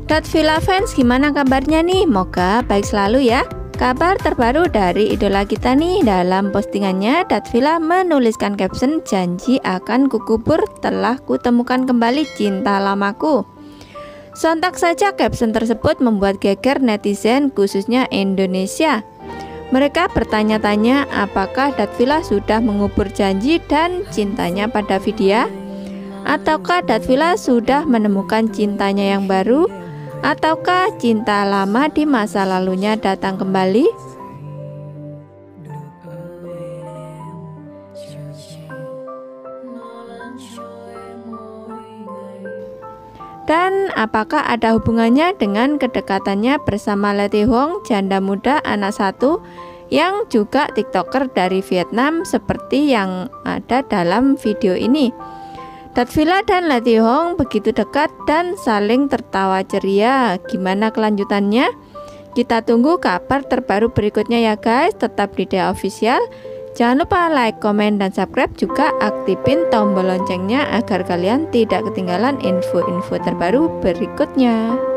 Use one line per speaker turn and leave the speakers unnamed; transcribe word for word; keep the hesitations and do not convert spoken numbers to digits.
Datvilla fans, gimana kabarnya nih? Moga baik selalu ya. Kabar terbaru dari idola kita nih, dalam postingannya Datvilla menuliskan caption, janji akan kukubur telah kutemukan kembali cinta lamaku. Sontak saja caption tersebut membuat geger netizen khususnya Indonesia. Mereka bertanya-tanya apakah Datvilla sudah mengubur janji dan cintanya pada Vidya, ataukah Datvilla sudah menemukan cintanya yang baru, ataukah cinta lama di masa lalunya datang kembali? Dan apakah ada hubungannya dengan kedekatannya bersama Letty Hong, janda muda anak satu yang juga TikToker dari Vietnam seperti yang ada dalam video ini? Datvilla dan Letty Hong begitu dekat dan saling tertawa ceria. Gimana kelanjutannya? Kita tunggu kabar terbaru berikutnya ya guys. Tetap di Dea Official. Jangan lupa like, komen, dan subscribe. Juga aktifin tombol loncengnya agar kalian tidak ketinggalan info-info terbaru berikutnya.